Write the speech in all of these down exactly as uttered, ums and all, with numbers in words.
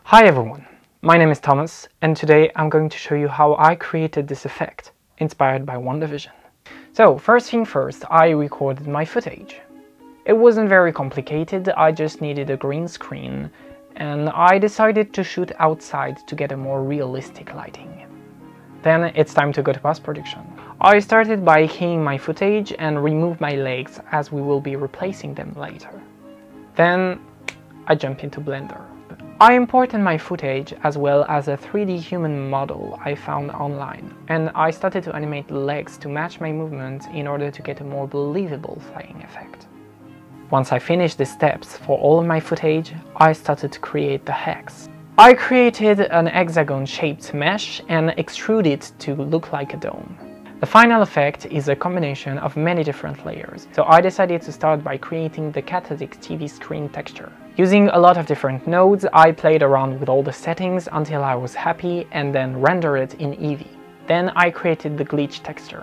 Hi everyone, my name is Thomas and today I'm going to show you how I created this effect, inspired by Wandavision. So first thing first, I recorded my footage. It wasn't very complicated, I just needed a green screen and I decided to shoot outside to get a more realistic lighting. Then it's time to go to post-production. I started by keying my footage and removed my legs as we will be replacing them later. Then I jump into Blender. I imported my footage as well as a three D human model I found online, and I started to animate the legs to match my movement in order to get a more believable flying effect. Once I finished the steps for all of my footage, I started to create the hex. I created an hexagon-shaped mesh and extruded it to look like a dome. The final effect is a combination of many different layers, so I decided to start by creating the cathodic T V screen texture. Using a lot of different nodes, I played around with all the settings until I was happy and then rendered it in Eevee. Then I created the glitch texture.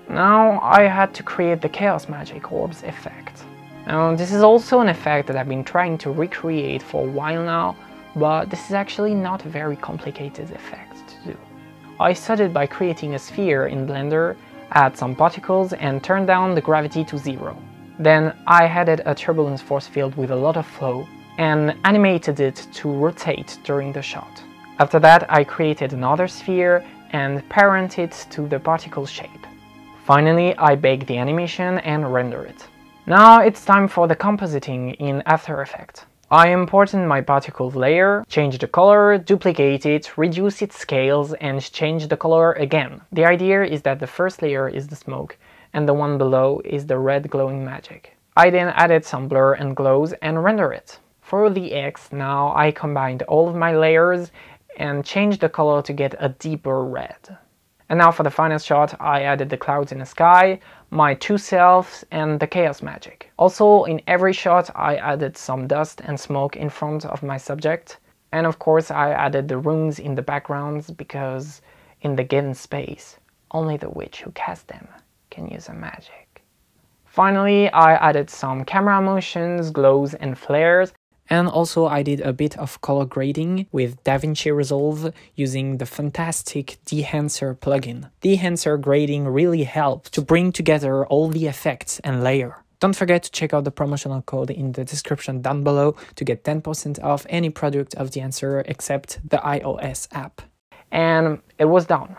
Now I had to create the Chaos Magic Orbs effect. Now this is also an effect that I've been trying to recreate for a while now, but this is actually not a very complicated effect to do. I started by creating a sphere in Blender, add some particles and turn down the gravity to zero. Then I added a turbulence force field with a lot of flow and animated it to rotate during the shot. After that I created another sphere and parented it to the particle shape. Finally I baked the animation and render it. Now it's time for the compositing in After Effects. I imported my particles layer, changed the color, duplicate it, reduce its scales and change the color again. The idea is that the first layer is the smoke and the one below is the red glowing magic. I then added some blur and glows and render it. For the X, now I combined all of my layers and changed the color to get a deeper red. And now for the final shot, I added the clouds in the sky, my two selves and the chaos magic. Also in every shot I added some dust and smoke in front of my subject. And of course I added the runes in the backgrounds because in the given space, only the witch who cast them can use a magic. Finally I added some camera motions, glows and flares. And also I did a bit of color grading with DaVinci Resolve using the fantastic Dehancer plugin. Dehancer grading really helped to bring together all the effects and layer. Don't forget to check out the promotional code in the description down below to get ten percent off any product of Dehancer except the iOS app. And it was done.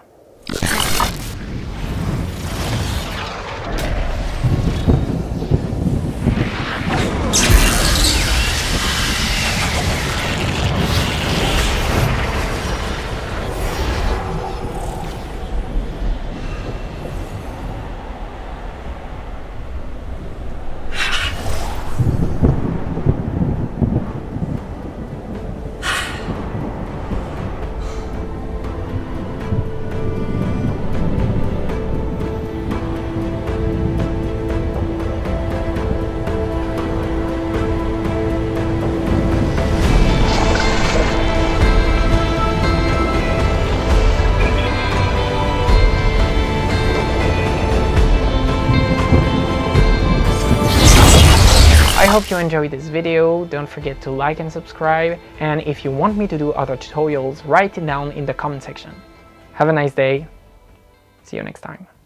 I hope you enjoyed this video, don't forget to like and subscribe, and if you want me to do other tutorials, write it down in the comment section. Have a nice day, see you next time.